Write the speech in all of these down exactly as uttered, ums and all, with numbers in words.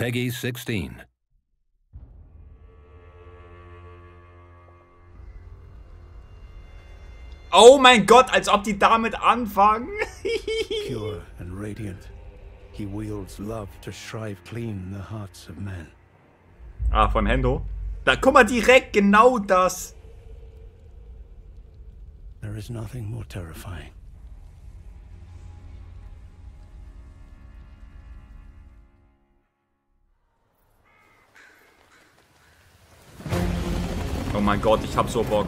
Peggy sixteen. Oh mein Gott, als ob die damit anfangen. Pure and radiant, he wields love to shrive clean the hearts of men. Ah, von Hendo. Da, guck mal, direkt genau das. There is nothing more terrifying. Oh mein Gott, ich hab so Bock.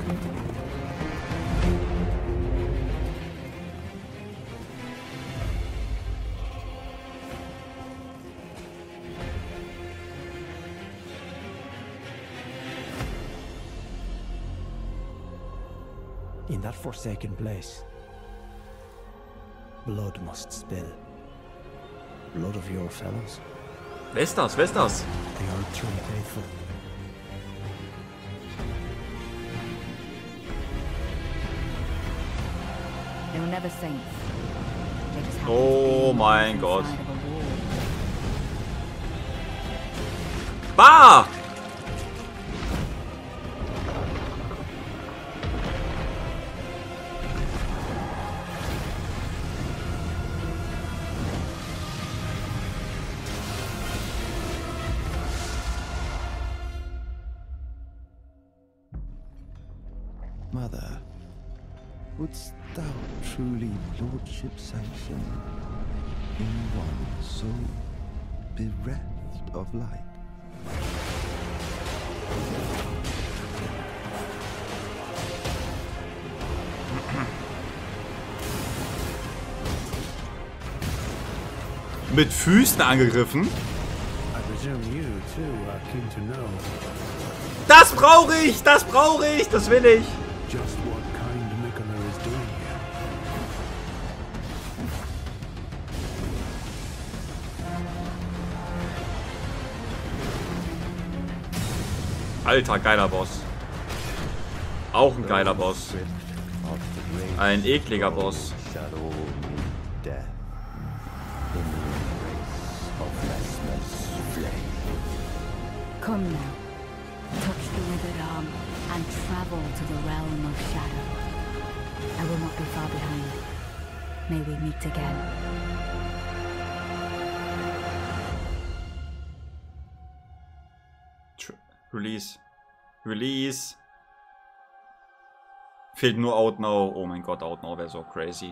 In that forsaken place, blood must spill. Blood of your fellows. Wer ist das? Wer ist das? They are true faithful. They were never saints. They just happened to Oh be mein on the Gott. side of a wall. Bah! Mother, wouldst thou truly lordship sanction in one so bereft of light? Mit Füßen angegriffen? I presume you too are keen to know Das brauche ich! Das brauche ich! Das will ich! just what kind Miquella is doing here. Alter, geiler Boss. Auch ein geiler Boss. Ein ekliger Boss. Come now, touch the withered arm, and travel to the realm of shadow. I will not be far behind. May we meet again. Tr- Release. Release. Fehlt nur Outnow. Oh mein Gott, Outnow wäre so crazy.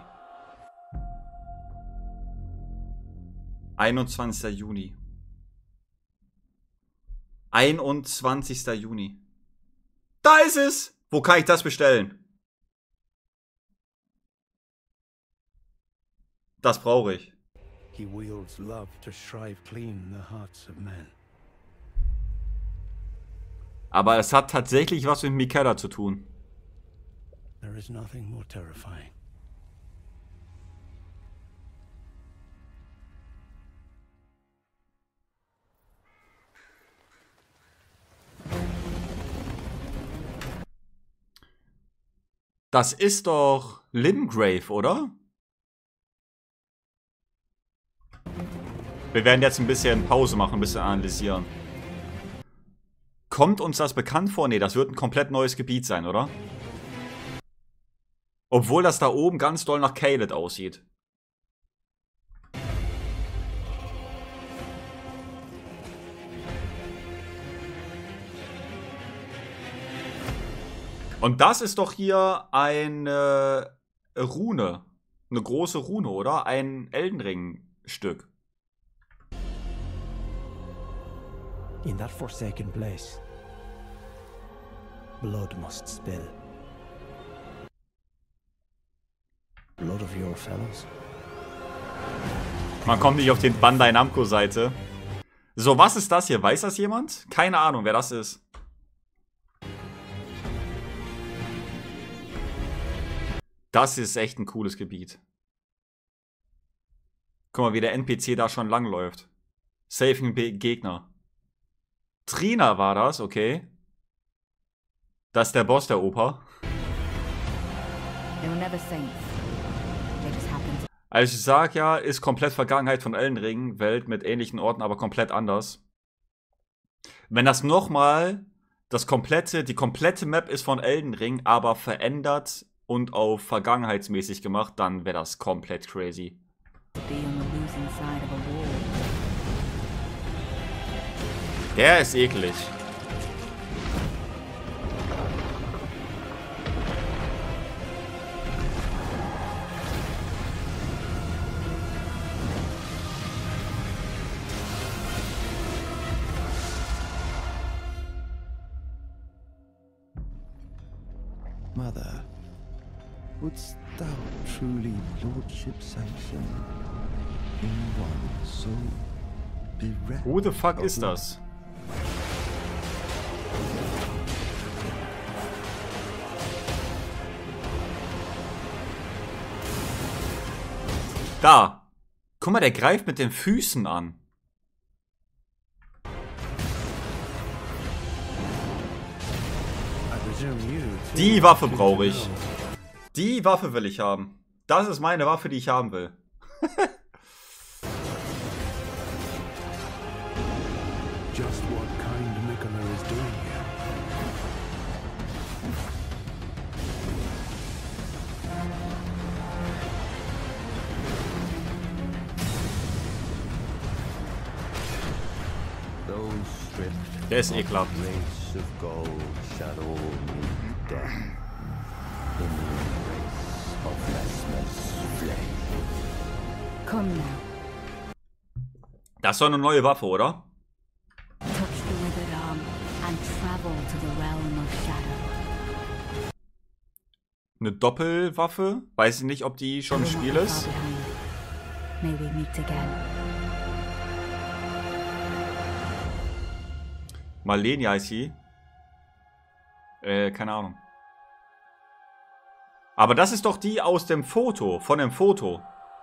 einundzwanzigster Juni. einundzwanzigster Juni. Da ist es! Wo kann ich das bestellen? Das brauche ich. He wields love to shrive clean the hearts of men. Aber es hat tatsächlich was mit Miquella zu tun. There is nothing more terrifying. Das ist doch Limgrave, oder? Wir werden jetzt ein bisschen Pause machen, ein bisschen analysieren. Kommt uns das bekannt vor? Nee, das wird ein komplett neues Gebiet sein, oder? Obwohl das da oben ganz doll nach Caelid aussieht. Und das ist doch hier eine Rune. Eine große Rune, oder? Ein Elden Ring-Stück. In that forsaken place, blood must spill. Blood of your fellows. Man kommt nicht auf den Bandai Namco-Seite. So, was ist das hier? Weiß das jemand? Keine Ahnung, wer das ist. Das ist echt ein cooles Gebiet. Guck mal, wie der N P C da schon langläuft. Saving Gegner. Trina war das, okay. Das ist der Boss der Oper. They were never saints. They just happened to Also ich sag ja, ist komplett Vergangenheit von Elden Ring, Welt mit ähnlichen Orten, aber komplett anders. Wenn das nochmal das komplette, die komplette Map ist von Elden Ring, aber verändert und auf vergangenheitsmäßig gemacht, dann wäre das komplett crazy. Der ist eklig. Mother, wouldst thou truly lordship sanction in one so bereft? Who the fuck ist das? Da. Guck mal, der greift mit den Füßen an. Die Waffe brauche ich. Die Waffe will ich haben. Das ist meine Waffe, die ich haben will. Just what kind Miquella is doing here. Der ist ekelhaft. Race of gold shall all meet death in the embrace of Lesna's flame. Come now. Das ist doch eine neue Waffe, oder? Touch the withered arm and travel to the realm of shadow. Eine Doppelwaffe. Weiß ich nicht, ob die schon im Spiel ist. May we meet again. Malenia heißt sie. Äh, keine Ahnung. Aber das ist doch die aus dem Foto. Von dem Foto.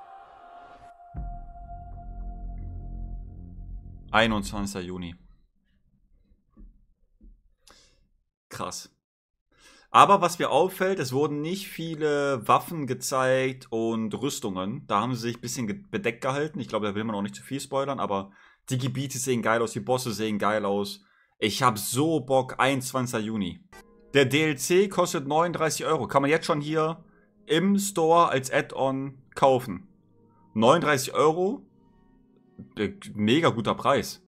einundzwanzigster Juni. Krass. Aber was mir auffällt, es wurden nicht viele Waffen gezeigt und Rüstungen. Da haben sie sich ein bisschen bedeckt gehalten. Ich glaube, da will man auch nicht zu viel spoilern, aber die Gebiete sehen geil aus, die Bosse sehen geil aus. Ich habe so Bock, einundzwanzigster Juni. Der D L C kostet neununddreißig Euro. Kann man jetzt schon hier im Store als Add-on kaufen. neununddreißig Euro? Mega guter Preis.